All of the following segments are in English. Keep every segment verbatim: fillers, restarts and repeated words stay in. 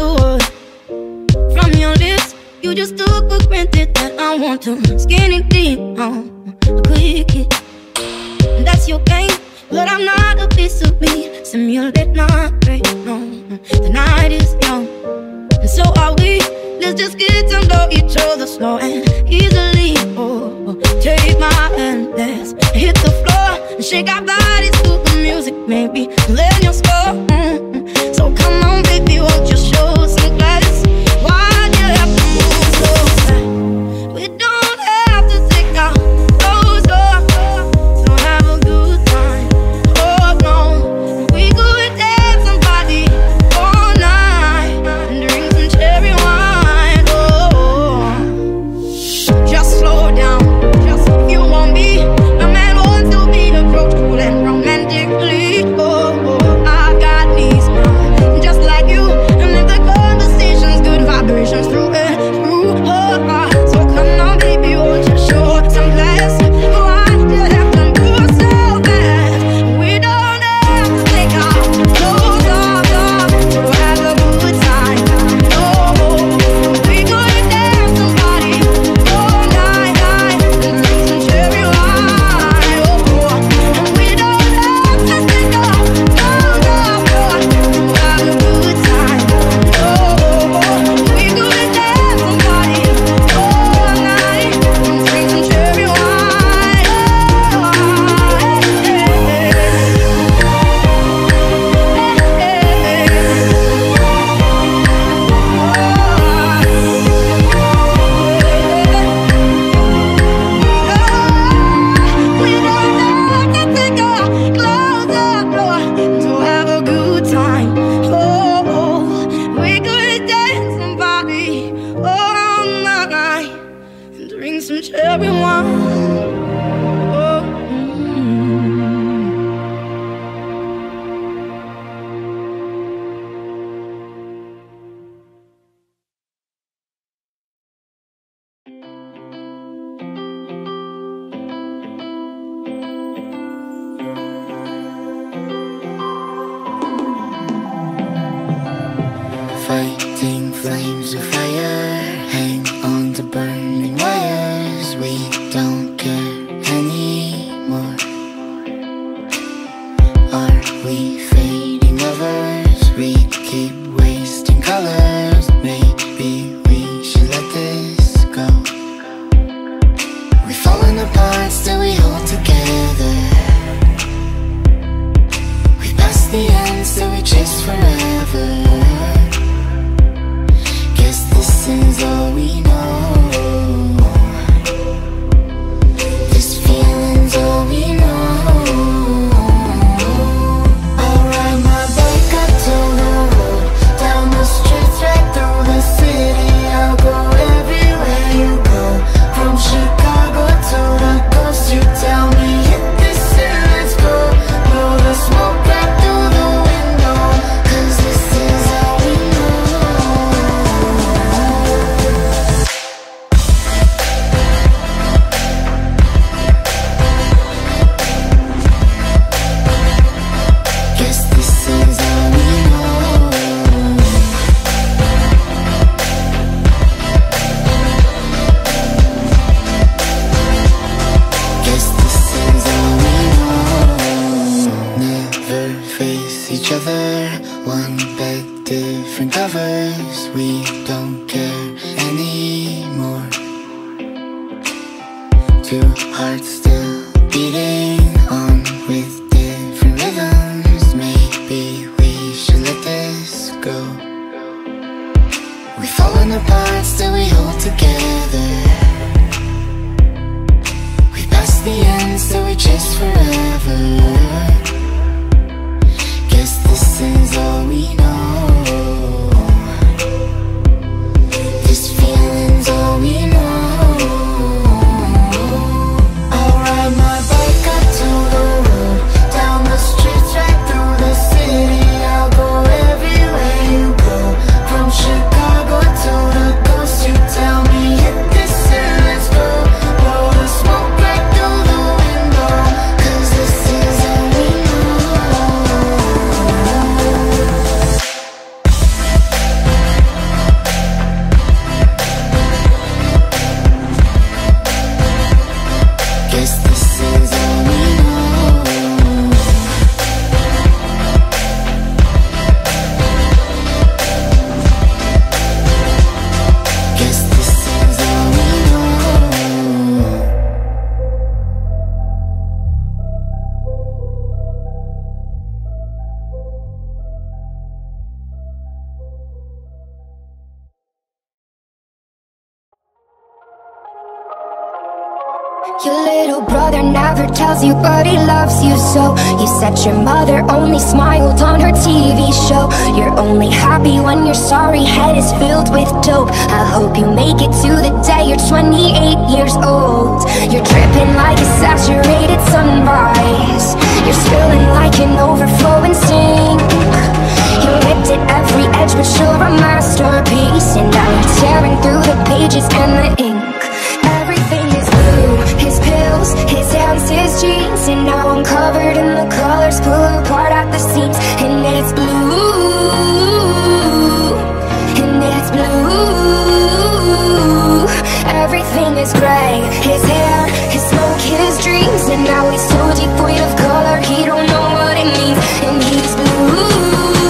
would. From your lips, you just took for granted that I want to skinny deep on a quick hit. And that's your game, but I'm not a piece of me. Simulate not great, no. The night is young, and so are we. Let's just get to know each other slow and easily. Oh, take my hand, let's hit the floor and shake our bodies to the music, maybe then you'll score. Mm-hmm. So come on, baby, won't you show some class? Why'd you have to move so fast? We don't have to take our clothes off to have a good time. Oh no, we could dance somebody all night and drink some cherry wine. Oh, just slow down, just if you want me. A man wants to be approached cool and romantically. Oh, oh, I got needs now, just like you. And if the conversation's good, vibrations through it, through her heart. So come on, baby, won't you show some class? Why'd you have to move so fast? We don't have to take our clothes off, off to have a good time. No, we could dance somebody all night, night and drink some cherry wine. Oh, and we don't have to take our clothes off, off to have a good time. No, we could dance somebody all night and drink some cherry wine. We don't have to take our clothes off to have a good time. Oh, we could dance somebody all night and drink some cherry wine. Oh, mm. Fighting flames of fire, hang on to burning wires. We don't care anymore. Are we fading lovers? We keep wasting colors. Maybe we should let this go. We've fallen apart, still we hold together. We passed the end, still we chase forever. Guess this is all we know. This feeling's all we know. I'll ride my bike up to the road, down the streets, right through the city. I'll go everywhere you go, from Chicago to the coast. You tell me hit this and let's go, blow the smoke right through the window, 'cause this is all we know. Guess this is all we know. Guess this is all we know. Never face each other, one bed, different covers. We don't care anymore. Two hearts still beating on with different rhythms. Maybe we should let this go. We've fallen apart, still we hold together. We passed the end, still we chase forever. Guess this is all we know. This feeling's all we know. I'll ride my bike up to the road, down the streets, right through the city. I'll go everywhere you go, from Chicago to the coast. You tell me hit this and let's go, blow the smoke right through the window, 'cause this is all we know. Your little brother never tells you, but he loves you so. You said your mother only smiled on her T V show. You're only happy when your sorry head is filled with dope. I hope you make it to the day you're twenty-eight years old. You're dripping like a saturated sunrise. You're spilling like an overflowing sink. You ripped at every edge, but you're a masterpiece. And now you're tearing through the pages and the ink. Everything is blue, his pills, his hands, his jeans. And now I'm covered in the colors, pull apart at the seams. And it's blue, and it's blue. Everything is gray, his hair, his smoke, his dreams. And now he's so devoid of color, he don't know what it means. And he's blue.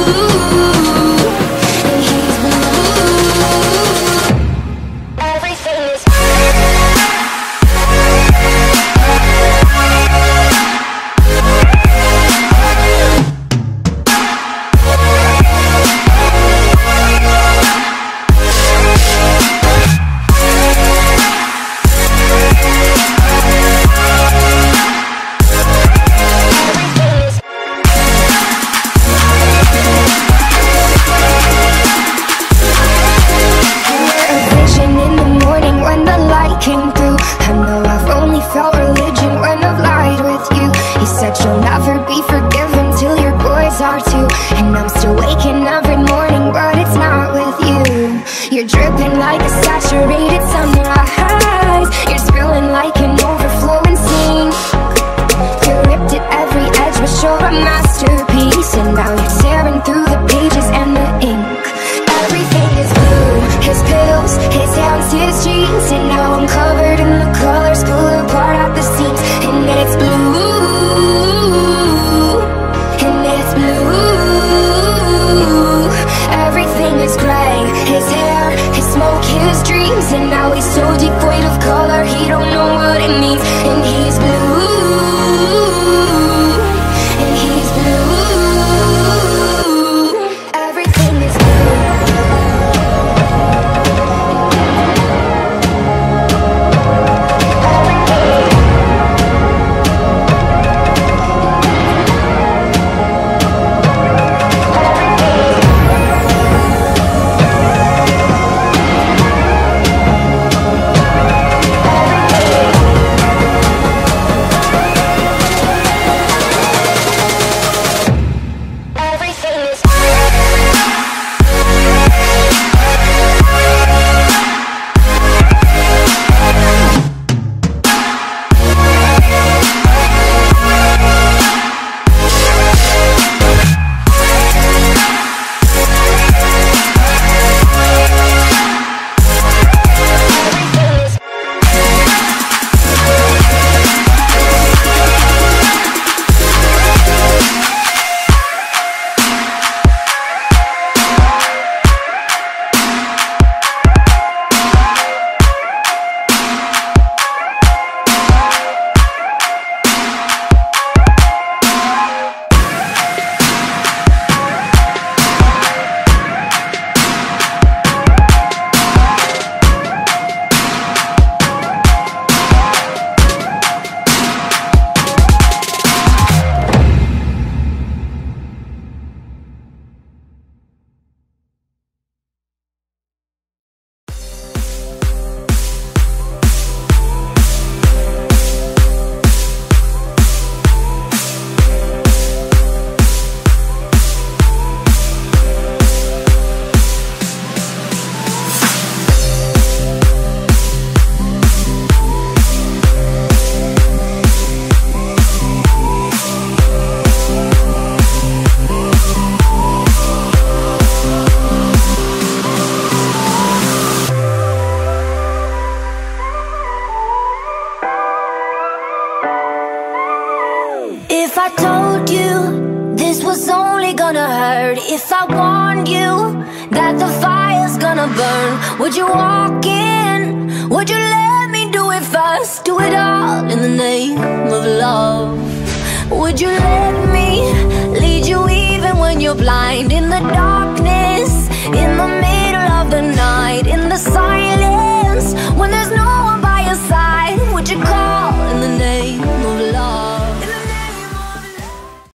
If I warned you that the fire's gonna burn, would you walk in? Would you let me do it first? Do it all in the name of love. Would you let me lead you